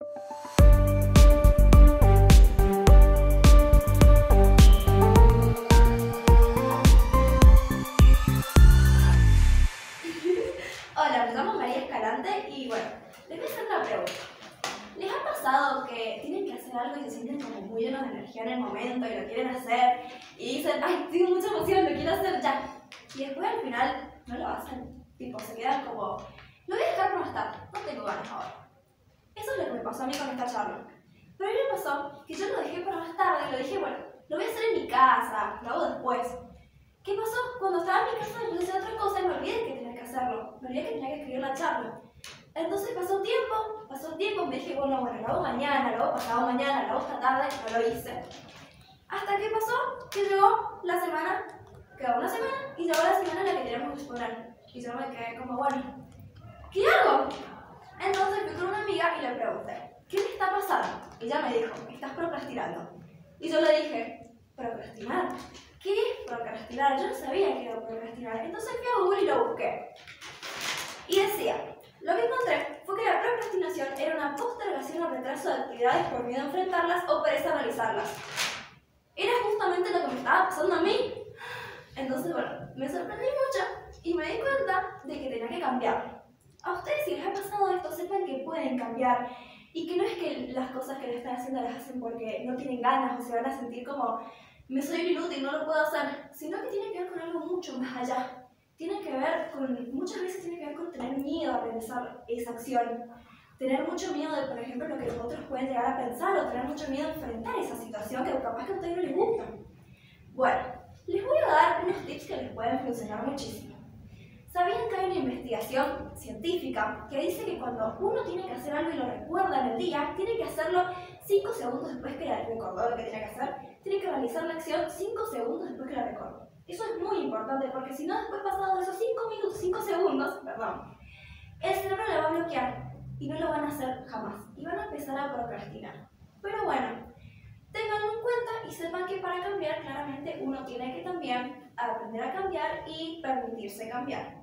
Hola, me llamo María Escalante y bueno, les voy a hacer una pregunta. ¿Les ha pasado que tienen que hacer algo y se sienten como muy llenos de energía en el momento y lo quieren hacer y dicen, ay, tengo mucha emoción, lo quiero hacer ya? Y después al final no lo hacen, tipo se quedan como, lo voy a dejar para más tarde, no tengo ganas ahora. Eso es lo que me pasó a mí con esta charla. Pero a mí me pasó que yo lo dejé para más tarde y lo dije, bueno, lo voy a hacer en mi casa, lo hago después. ¿Qué pasó? Cuando estaba en mi casa me puse a hacer otra cosa y me olvidé que tenía que hacerlo. Me olvidé que tenía que escribir la charla. Entonces pasó tiempo, me dije, bueno, lo hago mañana, lo hago pasado mañana, lo hago esta tarde, no lo hice. Hasta que pasó que llegó la semana, quedó una semana y llegó la semana en la que teníamos que exponer. Y yo me quedé como, bueno, ¿qué hago? Entonces fui con una amiga y le pregunté, ¿qué me está pasando? Y ella me dijo, estás procrastinando. Y yo le dije, ¿procrastinar? ¿Qué es procrastinar? Yo no sabía que era procrastinar. Entonces fui a Google y lo busqué. Y decía, lo que encontré fue que la procrastinación era una postergación o retraso de actividades por miedo a enfrentarlas o pereza a realizarlas. Era justamente lo que me estaba pasando a mí. Entonces, bueno, me sorprendí mucho y me di cuenta de que tenía que cambiar. A ustedes, si les ha pasado esto, sepan que pueden cambiar y que no es que las cosas que le están haciendo las hacen porque no tienen ganas o se van a sentir como me soy inútil, no lo puedo hacer, sino que tiene que ver con algo mucho más allá. Tiene que ver con, muchas veces tiene que ver con tener miedo a realizar esa acción, tener mucho miedo de, por ejemplo, lo que los otros pueden llegar a pensar o tener mucho miedo a enfrentar esa situación que capaz que a ustedes no les gusta. Bueno, les voy a dar unos tips que les pueden funcionar muchísimo. ¿Sabían que hay una investigación científica que dice que cuando uno tiene que hacer algo y lo recuerda en el día, tiene que hacerlo 5 segundos después que la recordó lo que tenía que hacer? Tiene que realizar la acción 5 segundos después que la recordó. Eso es muy importante porque si no, después pasados esos 5 segundos, el cerebro le va a bloquear y no lo van a hacer jamás y van a empezar a procrastinar. Pero bueno, ténganlo en cuenta y sepan que para cambiar, claramente uno tiene que también aprender a cambiar y permitirse cambiar.